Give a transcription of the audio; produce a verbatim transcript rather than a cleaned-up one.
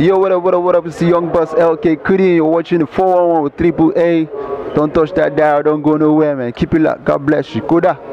Yo, what up, what up, what up? It's the Young Boss L K Kudi. You're watching the four one one with Triple A. Don't touch that dial, don't go nowhere, man. Keep it locked. God bless you. Koda.